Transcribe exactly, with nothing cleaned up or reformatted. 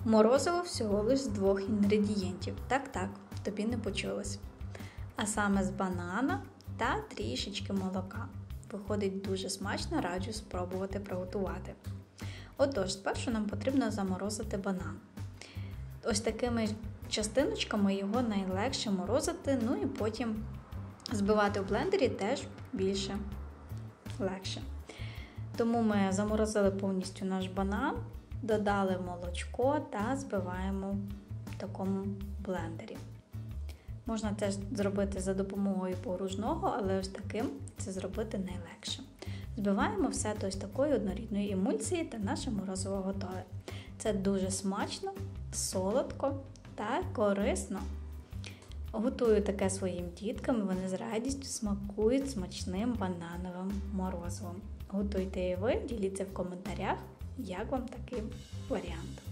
Морозиво всього лиш з двох інгредієнтів. Так-так, тобі не почулось. А саме з банана та трішечки молока. Виходить дуже смачно, раджу спробувати приготувати. Отож, спершу нам потрібно заморозити банан. Ось такими частиночками його найлегше морозити, ну і потім збивати в блендері теж більше легше. Тому ми заморозили повністю наш банан, додали молочко та збиваємо в такому блендері. Можна теж зробити за допомогою погружного, але ось таким це зробити найлегше. Збиваємо все до ось такої однорідної емульсії та наше морозиво готове. Це дуже смачно, солодко та корисно. Готую таке своїм діткам, вони з радістю смакують смачним банановим морозивом. Готуйте і ви, діліться в коментарях, як вам такий варіант.